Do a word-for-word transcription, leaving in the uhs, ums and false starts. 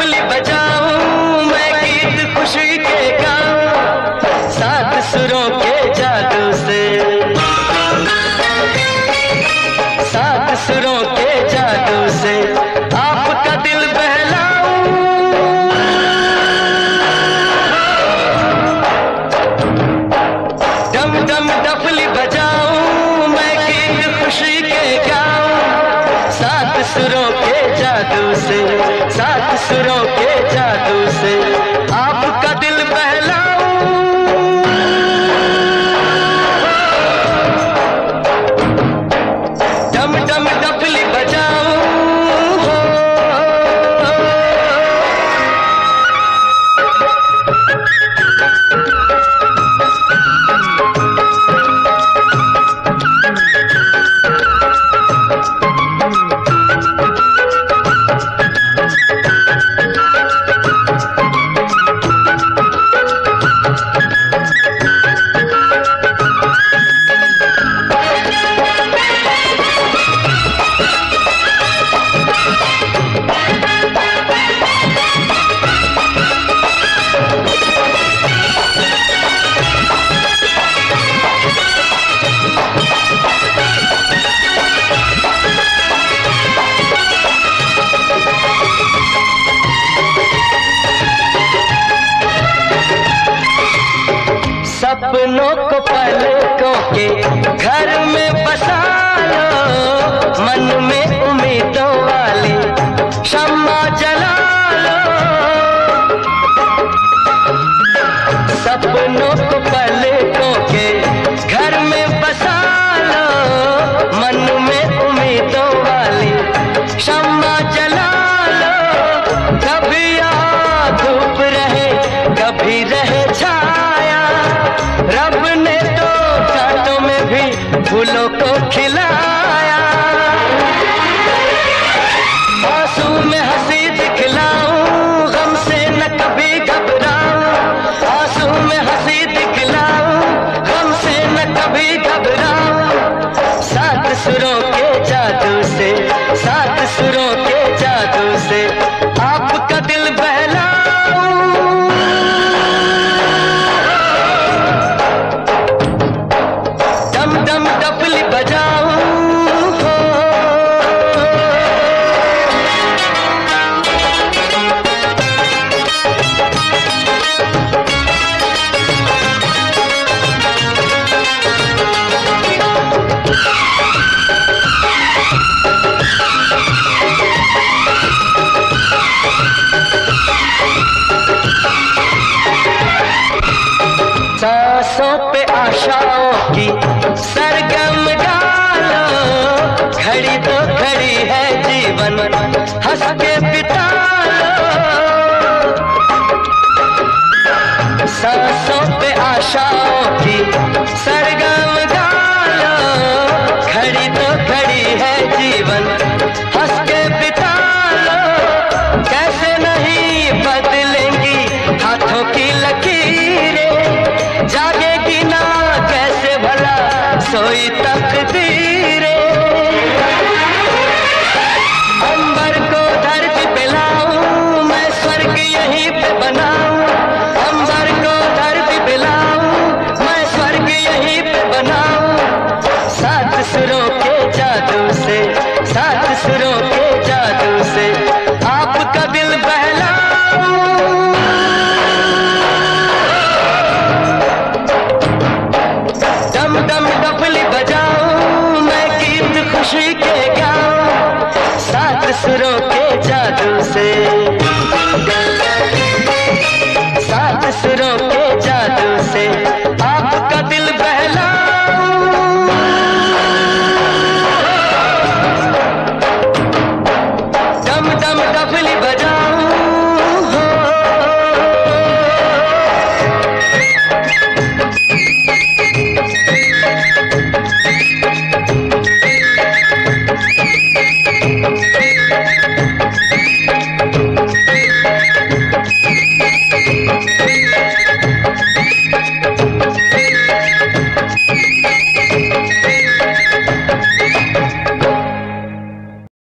डफली बजाऊं, मैं गीत खुशी के गाऊं, सात सुरों के जादू से, सात सुरों के जादू से आपका दिल बहलाऊं। डम डम डफली बजाऊं, मैं गीत खुशी के गाऊं, सात सुरों के जादू से, सात सुरों के जादू से आपका दिल बहलाऊं। डम डम डफली बजाऊं, सपनों को पलकों के घर में बसा लो, मन में उम्मीदों वाली शम्मा जला लो। सपनों को पलकों के घर में बसा लो, मन में उम्मीदों वाली शम्मा जला लो। कभी यहाँ धूप रहे, कभी रहे छाया, रब ने तो कांटों में भी फूलों को खिलाया। आंसू में हंसी दिखलाऊं, गम से न कभी घबराऊं, आंसू में हंसी दिखलाऊं, गम से न कभी घबराऊं। सात सुरों के जादू से, सात सुरों के जादू से आपका दिल बहलाऊं। डम डम डफली बजाऊं, सांसों पे आशाओं की सरगम डालो, घड़ी तो घड़ी है जीवन हंस के बिता लो। सांसों पे आशाओं की सरगम डालो, घड़ी तो घड़ी है जीवन हंस के बिता लो। कैसे नहीं बदलेंगी हाथों की लकीरें, जागेगी ना कैसे भला सोई तकदीरें। अंबर को धरती पे लाऊं, मैं स्वर्ग यहीं पे बनाऊं, अंबर को धरती पे लाऊं, मैं स्वर्ग यहीं पे बनाऊं। सात सुरों के जादू से, सात सुरों के जादू से आपका दिल बहलाऊं। डम डम डफली बजाऊं, मैं गीत खुशी के गाऊं, सात सुरों के जादू से, सात सुरों के जादू से आपका दिल बहलाऊं। डम डम डफली